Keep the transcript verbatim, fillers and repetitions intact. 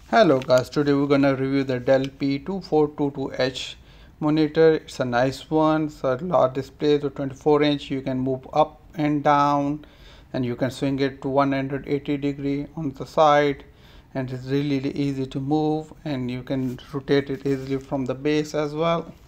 Hello guys, today we're gonna review the Dell P two four two two H monitor. It's a nice one. It's a large display, so twenty-four inch. You can move up and down, and you can swing it to one hundred eighty degree on the side, and it's really, really easy to move, and you can rotate it easily from the base as well.